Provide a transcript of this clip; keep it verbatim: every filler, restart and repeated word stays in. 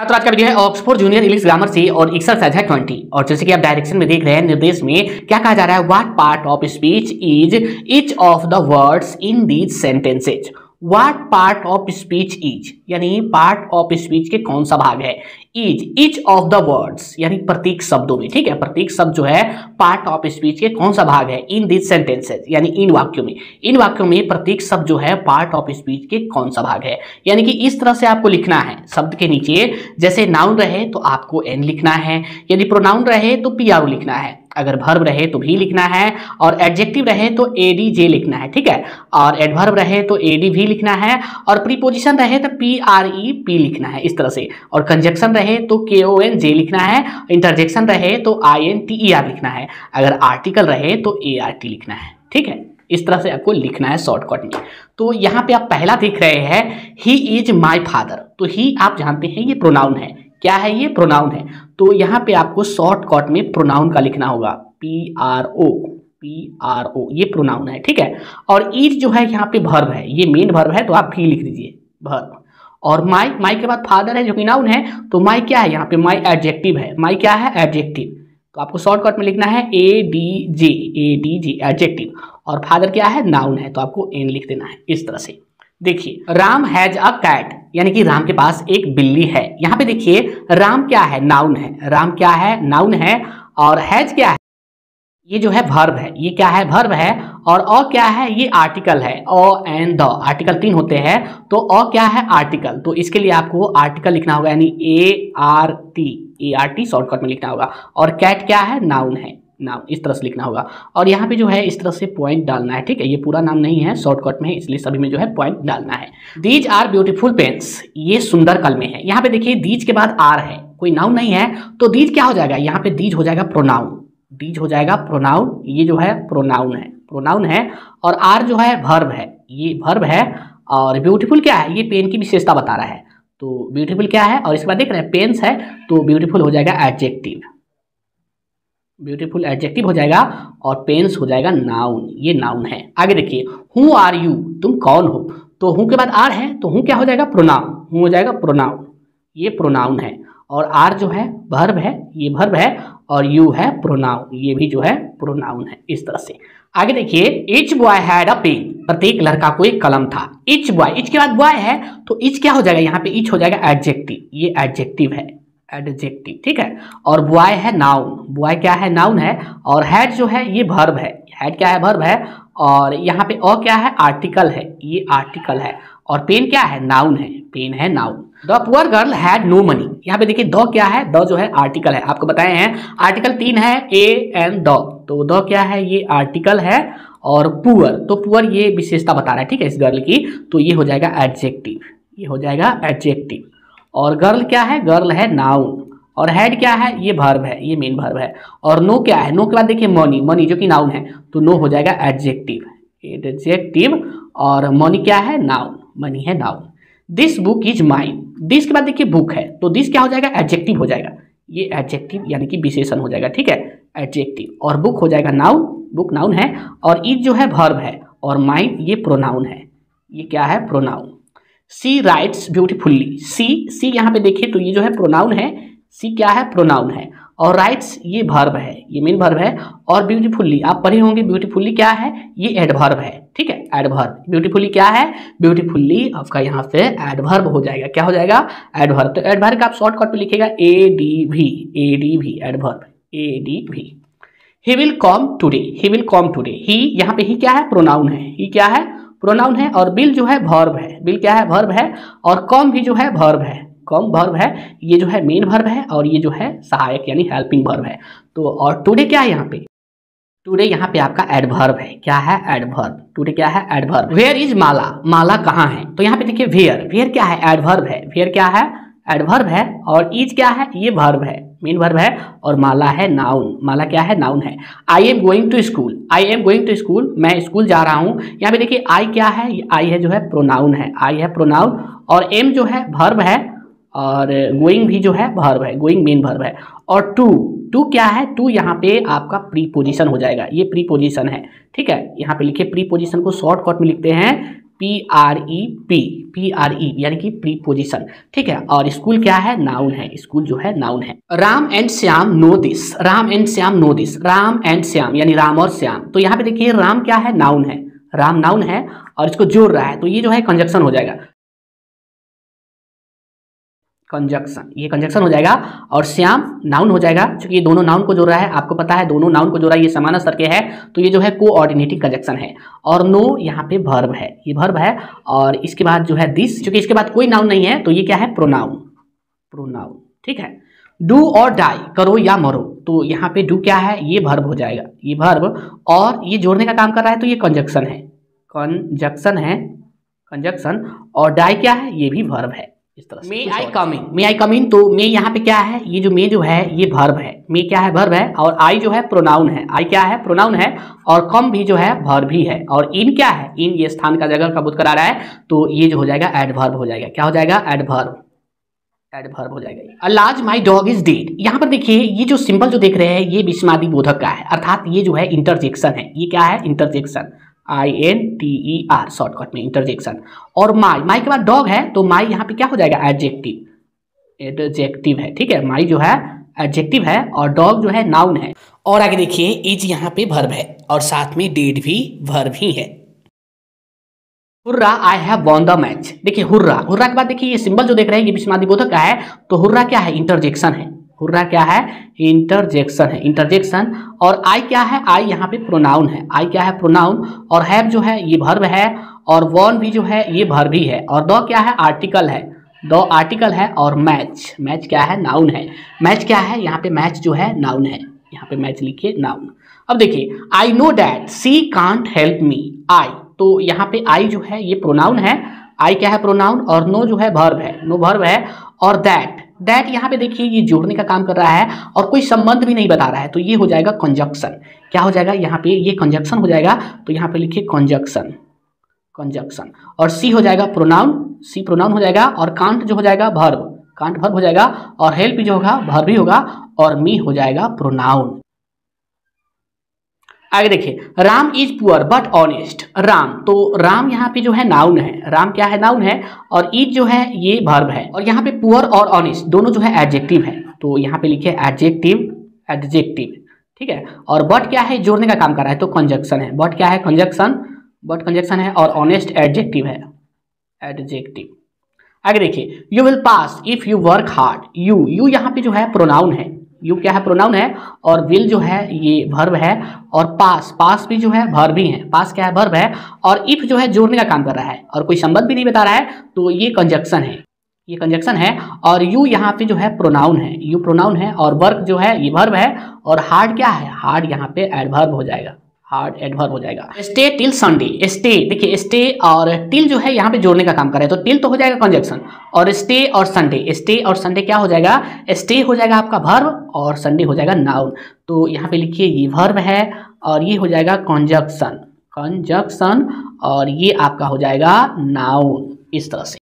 छात्रों आज का वीडियो है ऑक्सफोर्ड जूनियर इंग्लिश ग्रामर से और एक्सरसाइज है ट्वेंटी। और जैसे कि आप डायरेक्शन में देख रहे हैं, निर्देश में क्या कहा जा रहा है, what part of speech is each of the words in these sentences. What part of speech is यानी पार्ट ऑफ स्पीच के कौन सा भाग है, is each of the words यानी प्रत्येक शब्दों में, ठीक है, प्रत्येक शब्द जो है पार्ट ऑफ स्पीच के कौन सा भाग है, इन दिस सेंटेंसेस यानी इन वाक्यों में, इन वाक्यों में प्रत्येक शब्द जो है पार्ट ऑफ स्पीच के कौन सा भाग है। यानी कि इस तरह से आपको लिखना है, शब्द के नीचे जैसे नाउन रहे तो आपको एन लिखना है, यदि प्रोनाउन रहे तो पी आर ओ लिखना है, अगर वर्ब रहे तो भी लिखना है, और एडजेक्टिव रहे तो ए डी जे लिखना है, ठीक है, और एडवर्ब रहे तो ए डी भी लिखना है, और प्रीपोजिशन रहे तो पी आर ई पी लिखना है इस तरह से, और कंजक्शन रहे तो के ओ एन जे लिखना है, इंटरजेक्शन रहे तो I N T E R लिखना है, अगर आर्टिकल रहे तो ए आर टी लिखना है, ठीक है। इस तरह से आपको लिखना है शॉर्टकट में। तो यहाँ पे आप पहला देख रहे हैं ही इज माई फादर, तो ही आप जानते हैं ये प्रोनाउन है, क्या है ये प्रोनाउन है, तो यहाँ पे आपको शॉर्टकट में प्रोनाउन का लिखना होगा P R O, P R O ये प्रोनाउन है, ठीक है। और इज जो है यहाँ पे वर्ब है, ये मेन वर्ब है तो आप भी लिख दीजिए वर्ब। और माई, माई के बाद फादर है जो कि नाउन है, तो माई क्या है यहाँ पे, माई एडजेक्टिव है, माई क्या है एडजेक्टिव, तो आपको शॉर्टकट में लिखना है A D J, A D J adjective, और फादर क्या है नाउन है तो आपको एन लिख देना है इस तरह से। देखिए राम हैज अ कैट यानी कि राम के पास एक बिल्ली है, यहाँ पे देखिए राम क्या है नाउन है, राम क्या है नाउन है, और हैज क्या है ये जो है वर्ब है, ये क्या है वर्ब है, और अ क्या है ये आर्टिकल है, अ एंड द आर्टिकल तीन होते हैं, तो अ क्या है आर्टिकल, तो इसके लिए आपको आर्टिकल लिखना होगा यानी A R T, A R T shortcut में लिखना होगा, और कैट क्या है नाउन है, नाम इस तरह से लिखना होगा, और यहाँ पे जो है इस तरह से पॉइंट डालना है, ठीक है, ये पूरा नाम नहीं है शॉर्टकट में है इसलिए सभी में जो है पॉइंट डालना है। दीज आर ब्यूटीफुल पेन्स, ये सुंदर कलमे हैं, यहाँ पे देखिए दीज के बाद आर है, कोई नाउन नहीं है, तो दीज क्या हो जाएगा, यहाँ पे दीज हो जाएगा प्रोनाउन, दीज हो जाएगा प्रोनाउन, ये जो है प्रोनाउन है, प्रोनाउन है, और आर जो है वर्ब है, ये वर्ब है, और ब्यूटीफुल क्या है ये पेन की विशेषता बता रहा है, तो ब्यूटीफुल क्या है, और इसके बाद देख रहे हैं पेन्स है तो ब्यूटीफुल हो जाएगा एडजेक्टिव, ब्यूटीफुल एडजेक्टिव हो जाएगा, और पेन्स हो जाएगा नाउन, ये नाउन है। आगे देखिए हु आर यू, तुम कौन हो, तो हु के बाद आर है तो हु क्या हो जाएगा प्रोनाउन, हु हो जाएगा प्रोनाउन, ये प्रोनाउन है, और आर जो है वर्ब है, ये वर्ब है, और यू है प्रोनाउन, ये भी जो है प्रोनाउन है इस तरह से। आगे देखिए each boy had a pen, प्रत्येक लड़का को एक कलम था, इच बॉय, इच के बाद बॉय है तो इच क्या हो जाएगा यहाँ पे, इच हो जाएगा एडजेक्टिव, ये एडजेक्टिव है, एडजेक्टिव, ठीक है, और बॉय है नाउन, बॉय क्या है नाउन है, और हैड जो है ये वर्ब है, हैड क्या है वर्ब है, और यहाँ पे अ क्या है आर्टिकल है, ये आर्टिकल है, और पेन क्या है नाउन है, पेन है noun. The poor girl had no money, यहाँ पे देखिए द क्या है, द जो है आर्टिकल है, आपको बताए हैं आर्टिकल तीन है ए एंड द, तो द क्या है ये आर्टिकल है, और पुअर, तो पुअर ये विशेषता बता रहा है, ठीक है, इस गर्ल की, तो ये हो जाएगा एडजेक्टिव, ये हो जाएगा एडजेक्टिव, और गर्ल क्या है, गर्ल है नाउन, और हैड क्या है ये वर्ब है, ये मेन वर्ब है, और नो क्या है, नो के बाद देखिए मनी, मनी जो कि नाउन है तो नो हो जाएगा एडजेक्टिव, एडजेक्टिव, और मनी क्या है नाउन, मनी है noun. This book is mine, this के बाद देखिए बुक है तो दिस क्या हो जाएगा एडजेक्टिव हो जाएगा, ये एडजेक्टिव यानी कि विशेषण हो जाएगा, ठीक है, एडजेक्टिव, और बुक हो जाएगा नाउन, बुक नाउन है, और इज जो है वर्ब है, और माइन ये प्रोनाउन है, ये क्या है pronoun. She writes beautifully, she, she यहाँ पे देखिए तो ये जो है प्रोनाउन है, सी क्या है प्रोनाउन है, और राइट्स ये वर्ब है, ये मेन वर्ब है, और ब्यूटीफुल्ली आप पढ़े होंगे ब्यूटीफुल्ली क्या है ये एडवर्ब है, ठीक है, एडवर्ब, ब्यूटीफुल्ली क्या है ब्यूटीफुल्ली आपका यहाँ पे एडवर्ब हो जाएगा, क्या हो जाएगा एडवर्ब, तो एडवर्ब का आप शॉर्टकट पे लिखेगा A D V, A D V adverb, A D V. He will come today, he will come today, he यहाँ पे ही क्या है प्रोनाउन है, ही क्या है प्रोनाउन है, और बिल जो है वर्ब है, बिल क्या है वर्ब है, और कम भी जो है वर्ब है, कम वर्ब है, ये जो है मेन वर्ब है, और ये जो है सहायक यानी हेल्पिंग वर्ब है, तो और टुडे क्या है यहाँ पे, टुडे यहाँ पे आपका एडवर्ब है, क्या है एडवर्ब, टुडे क्या है adverb. Where is Mala, Mala कहाँ है, तो यहाँ पे देखिए वेयर, वेयर क्या है एडवर्ब है, वेयर क्या है एडवर्ब है, और इज क्या है ये वर्ब है, मेन वर्ब है, और माला है नाउन, माला क्या है नाउन है। I am going to school, I am going to school, मैं स्कूल जा रहा हूँ, यहाँ पे देखिए आई क्या है, आई है जो है प्रोनाउन है, आई है प्रोनाउन, और एम जो है वर्ब है, और गोइंग भी जो है वर्ब है, गोइंग मेन वर्ब है, और टू, टू क्या है, टू यहाँ पे आपका प्रीपोजिशन हो जाएगा, ये प्रीपोजिशन है, ठीक है, यहाँ पे लिखिए प्रीपोजिशन को शॉर्टकट में लिखते हैं P R E P, P R E यानी कि प्रीपोजिशन, ठीक है। और स्कूल क्या है, नाउन है, स्कूल जो है नाउन है। Ram and Shyam know this, Ram and Shyam know this, Ram and Shyam यानी राम और श्याम। तो यहाँ पे देखिए राम क्या है, नाउन है, राम नाउन है और इसको जोड़ रहा है तो ये जो है कंजक्शन हो जाएगा, कंजक्शन, ये कंजक्शन हो जाएगा। और श्याम नाउन हो जाएगा, क्योंकि ये दोनों नाउन को जोड़ रहा है, आपको पता है दोनों नाउन को जोड़ रहा है, ये समान स्तर के है तो ये जो है कोऑर्डिनेटिंग कंजक्शन है। और नो यहाँ पे वर्ब है, ये वर्ब है। और इसके बाद जो है दिस, क्योंकि इसके बाद कोई नाउन नहीं है तो ये क्या है, प्रोनाउन, प्रोनाउन, ठीक है। डू और डाई, करो या मरो, तो यहाँ पे डू क्या है, ये वर्ब हो जाएगा, ये वर्ब और ये जोड़ने का काम कर रहा है तो ये कंजक्शन है, कंजक्शन है, कंजक्शन। और डाई क्या है, ये भी वर्ब है। इस तरह से मे आई कम इन, मे आई कम इन, तो मे यहाँ पे क्या है, ये जो मे जो है ये वर्ब है, मे क्या है, वर्ब है। और आई जो है प्रोनाउन है, आई क्या है, प्रोनाउन है। और कम भी जो है वर्ब भी है। और इन क्या है, इन ये स्थान का जगह का बुद्ध करा रहा है तो ये जो हो जाएगा एडवर्ब हो जाएगा, क्या हो जाएगा, एडवर्ब, एडवर्ब हो जाएगा। Alas my dog is dead, यहाँ पर देखिए ये जो सिंबल जो देख रहे हैं ये विस्मादी बोधक का है, अर्थात ये जो है इंटरजेक्शन है, ये क्या है, interjection, I N T E R shortcut में, इंटरजेक्शन। और माई, माई के बाद डॉग है तो माई यहाँ पे क्या हो जाएगा, एडजेक्टिव, एडजेक्टिव है, ठीक है। माई जो है एडजेक्टिव है और डॉग जो है नाउन है। और आगे देखिए इज यहाँ पे वर्ब है और साथ में डेड भी वर्ब ही है। Hurrah I have won the match, देखिए हुर्रा, हुर्रा के बाद देखिए ये सिंबल जो देख रहे हैं ये विस्मादी बोधक का है तो हुर्रा क्या है, इंटरजेक्शन है, हुर्रा क्या है, इंटरजेक्शन है, इंटरजेक्शन। और आई क्या है, आई यहाँ पे प्रोनाउन है, आई क्या है, प्रोनाउन। और हैव जो है ये वर्ब है और वॉन भी जो है ये वर्ब ही है। और द क्या है, आर्टिकल है, द आर्टिकल है। और मैच, मैच क्या है, नाउन है, मैच क्या है, यहाँ पे मैच जो है नाउन है, यहाँ पे मैच लिखिए नाउन। अब देखिए I know that she can't help me, I, तो यहाँ पे आई जो है ये प्रोनाउन है, आई क्या है, प्रोनाउन। और नो जो है वर्ब है, नो वर्ब है। और दैट, दैट यहाँ पे देखिए ये जोड़ने का काम कर रहा है और कोई संबंध भी नहीं बता रहा है तो ये हो जाएगा कंजक्शन, क्या हो जाएगा, यहाँ पे ये कंजक्शन हो जाएगा तो यहाँ पे लिखिए कंजक्शन, कंजक्शन। और सी हो जाएगा प्रोनाउन, सी प्रोनाउन हो जाएगा। और कांट जो हो जाएगा वर्ब, कांट वर्ब हो जाएगा। और हेल्प जो होगा वर्ब ही होगा। और मी हो जाएगा प्रोनाउन। आगे देखिए Ram is poor but honest, Ram, तो राम यहाँ पे जो है नाउन है, राम क्या है, नाउन है। और इज जो है ये वर्ब है। और यहाँ पे पुअर और ऑनेस्ट दोनों जो है एडजेक्टिव है तो यहाँ पे लिखिए एडजेक्टिव, एडजेक्टिव, ठीक है। और बट क्या है, जोड़ने का काम कर रहा है तो कंजक्शन है, बट क्या है, कंजक्शन, बट कंजक्शन है। और ऑनेस्ट एडजेक्टिव है, एडजेक्टिव। आगे देखिए you will pass if you work hard, you, you यहाँ पे जो है प्रोनाउन है, यू क्या है, प्रोनाउन है। और विल जो है ये वर्ब है। और पास, पास भी जो है वर्ब ही है, पास क्या है, वर्ब है। और इफ जो है जोड़ने का काम कर रहा है और कोई संबंध भी नहीं बता रहा है तो ये कंजक्शन है, ये कंजक्शन है। और यू यहाँ पे जो है प्रोनाउन है, यू प्रोनाउन है। और वर्क जो है ये वर्ब है। और हार्ड क्या है, हार्ड यहाँ पे एडवर्ब हो जाएगा, हार्ड एडवर्ब हो जाएगा। स्टे टिल संडे, स्टे, देखिए स्टे और टिल जो है यहाँ पे जोड़ने का काम कर रहा है तो टिल तो हो जाएगा कंजक्शन। और स्टे और संडे, स्टे और संडे क्या हो जाएगा, स्टे हो जाएगा आपका वर्ब और संडे हो जाएगा नाउन। तो यहाँ पे लिखिए ये वर्ब है और ये हो जाएगा कंजक्शन, कंजक्शन। और ये आपका हो जाएगा नाउन, इस तरह से।